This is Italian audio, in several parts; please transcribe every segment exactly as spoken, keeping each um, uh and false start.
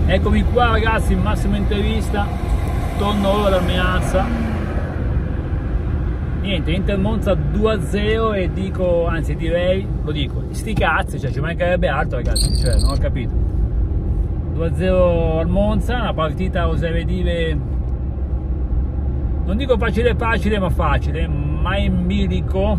Eccomi qua ragazzi, in massima intervista, torno ora dal Meazza. Niente, Inter Monza due a zero e dico, anzi direi, lo dico, sti cazzi, cioè ci mancherebbe altro ragazzi, cioè non ho capito. due a zero al Monza, una partita oserei dire, non dico facile facile ma facile, ma in bilico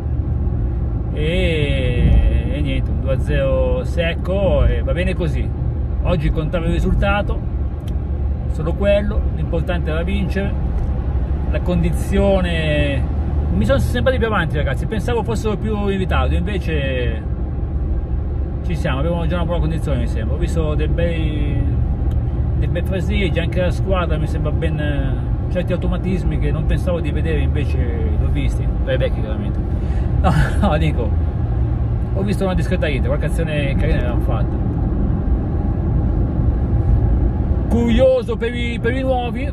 e, e niente, un due a zero secco e va bene così. Oggi contava il risultato, solo quello, l'importante era vincere, la condizione, mi sono sembrati più avanti ragazzi, pensavo fossero più in ritardo, invece ci siamo, abbiamo già una buona condizione mi sembra, ho visto dei bei, dei bei fraseggi, anche la squadra mi sembra ben, certi automatismi che non pensavo di vedere invece l'ho visti, dai vecchi chiaramente, no, no dico, ho visto una discreta Inter, qualche azione carina l'hanno fatta. Curioso per i, per i nuovi,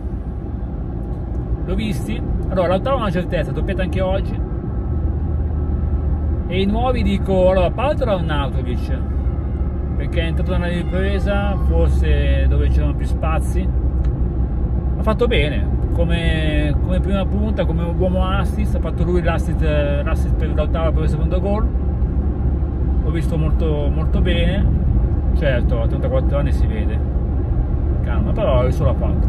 l'ho visti, allora Lautaro è una certezza, doppiata anche oggi, e i nuovi dico, allora parto da Arnautovic, perché è entrato nella ripresa, forse dove c'erano più spazi, ha fatto bene, come, come prima punta, come uomo assist, ha fatto lui l'assist, l'assist per Lautaro per il secondo gol, l'ho visto molto, molto bene, certo a trentaquattro anni si vede, calma, però il solo ha fatto.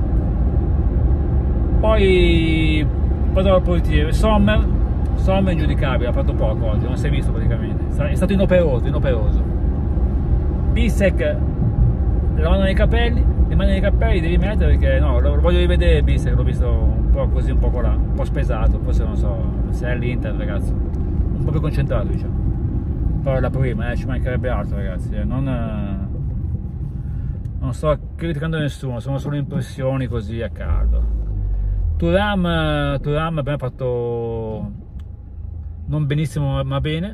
Poi vado al portiere, Sommer, Sommer ingiudicabile, ha fatto poco oggi, non si è visto praticamente, è stato inoperoso, inoperoso. Bissek, la mano nei capelli, le mani nei capelli devi mettere perché no, lo voglio rivedere Bissek, l'ho visto un po' così, un po' là, un po' spesato, forse non so, se è all'Inter ragazzi, un po' più concentrato diciamo. Però è la prima, eh, ci mancherebbe altro ragazzi, eh, non... Non sto criticando nessuno, sono solo impressioni così a caldo. Thuram, Thuram abbiamo fatto non benissimo ma bene.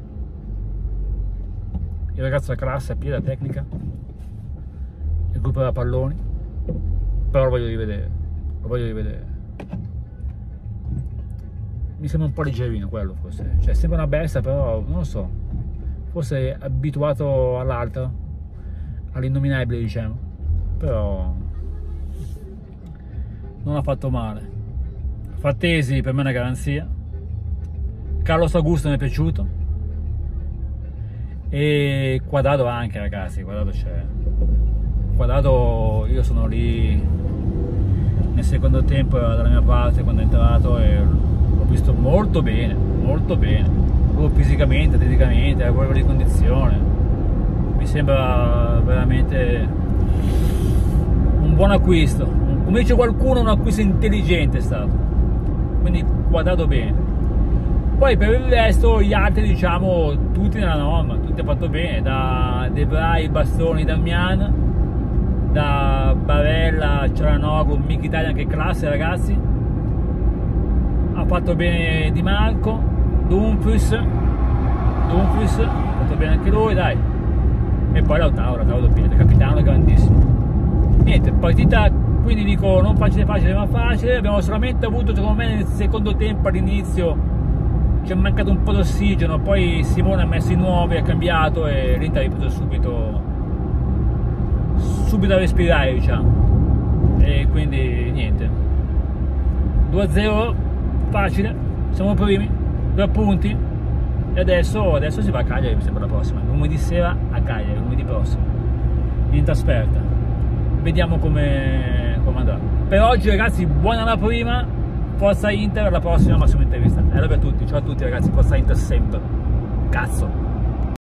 Il ragazzo è classe, a piede, a tecnica. Recupera palloni. Però lo voglio rivedere. Lo voglio rivedere. Mi sembra un po' leggerino quello forse. Cioè sembra una bestia però non lo so. Forse è abituato all'altro. All'innominabile diciamo, però non ha fatto male. Frattesi per me è una garanzia, Carlos Augusto mi è piaciuto e Quadrado anche ragazzi, Quadrado c'è, Quadrado io sono lì nel secondo tempo, era dalla mia parte quando è entrato e l'ho visto molto bene, molto bene, proprio fisicamente, atleticamente, a livello di condizione. Mi sembra veramente un buon acquisto, come dice qualcuno un acquisto intelligente è stato, quindi guardato bene. Poi per il resto gli altri diciamo tutti nella norma, tutti ha fatto bene, da De Vrij, Bastoni, Darmian, da Barella, Cialanoglu, Mkhitaryan che classe ragazzi, ha fatto bene Di Marco, Dumfries, Dumfries ha fatto bene anche lui, dai. E poi Lautaro, Lautaro doppietta, capitano grandissimo. Niente, partita quindi dico non facile facile ma facile, abbiamo solamente avuto secondo me nel secondo tempo all'inizio ci è mancato un po' d'ossigeno, poi Simone ha messo i nuovi, ha cambiato e l'Inter ha ripreso subito subito a respirare diciamo. E quindi niente. due a zero facile, siamo primi, due punti. E adesso, adesso si va a Cagliari, mi sembra la prossima, lunedì sera a Cagliari, lunedì prossimo, in trasferta. Vediamo come, come andrà. Per oggi ragazzi, buona la prima, forza Inter, alla prossima massima intervista. E allora a tutti, ciao a tutti ragazzi, forza Inter sempre. Cazzo!